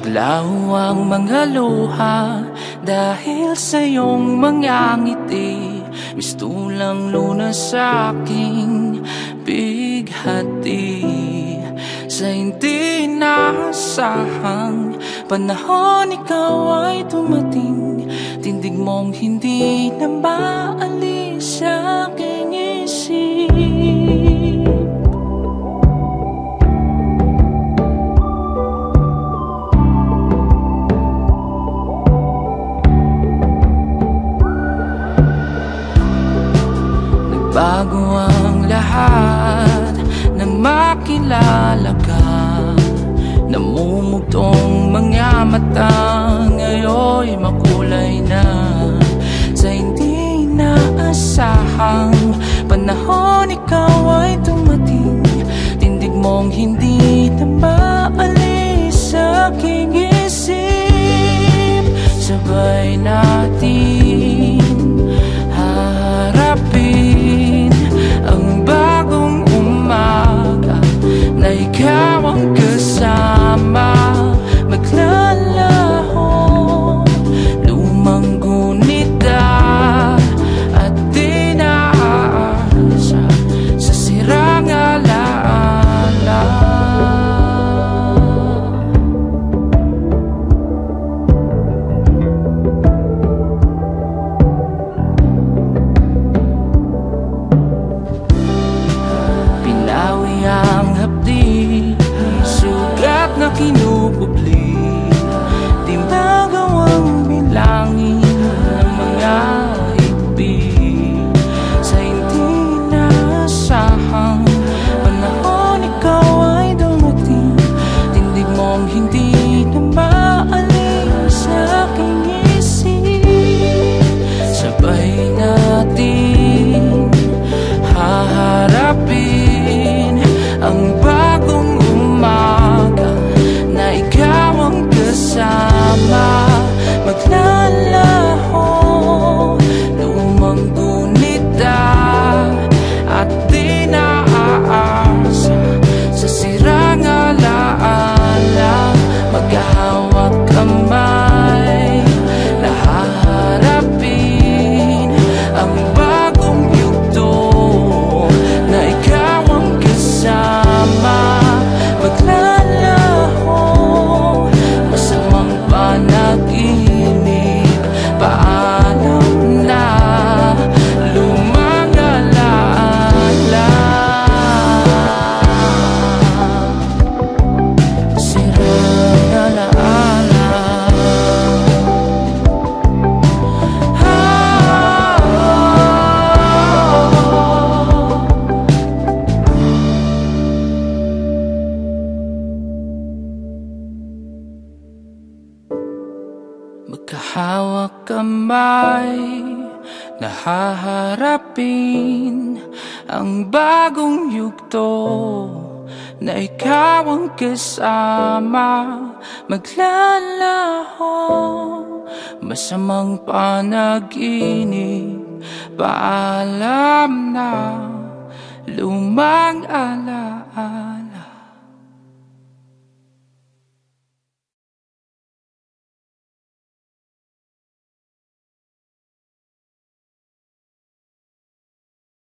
Naglaho ang mga luha dahil sa iyong mga ngiti. Mistulang lunas sa aking bighati. Sa hindi inaasahang panahon, ikaw ay dumating. Tindig mong hindi na maalis sa aking isip. Bago ang lahat nang makilala ka, namumugtong mga mata ngayon'y makulay na. Sa hindi inaasahang panahon, ikaw ay dumating. Tindig mong hindi na maalis sa aking isip. Sabay natin haharapin ang bagong umaga na ikaw ang kasama. Maglalaho lumang gunita at di naaasa sa sirang alaala. Sugat na kinububli, di magawang bilangin ng mga ibig. Sa hindi inaasahang panahon, ikaw ay dumating. Tindig mong hindi na maalis sa aking isip. Sabay natin haharapin ang bagong umaga na ikaw ang kasama. Maglalaho lumang gunita at di naaasa sa sirang alaala. Maghahawak kamay na haharapin ang bagong yugto na ikaw ang kasama. Maglalaho masamang panaginip. Paalam na lumang alaala. Sirang alaala. Magkahawak kamay na haharapin ang bagong yugto na ikaw ang kasama. Maglalaho masamang panaginip. Paalam na lumang alaala.